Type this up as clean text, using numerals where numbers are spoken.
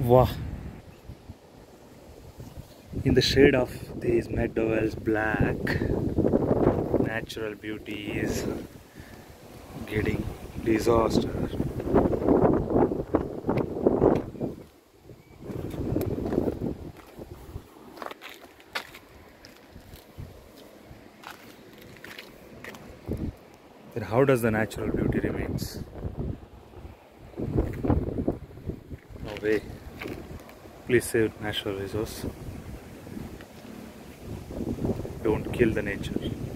Wow. In the shade of these meadows, black, natural beauty is getting disaster. Then how does the natural beauty remains? No way. Please save natural resource. Don't kill the nature.